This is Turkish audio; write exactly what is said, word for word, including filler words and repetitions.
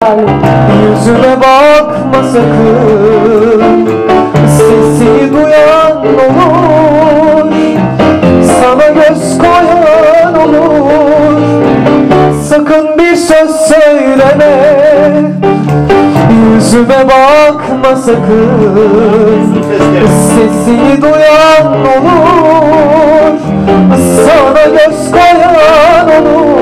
Salih. Yüzüme bakma sakın, sesini duyan olur, sana göz koyan olur. Sakın bir söz söyleme, yüzüme bakma sakın, sesini duyan olur, sana göz koyan olur.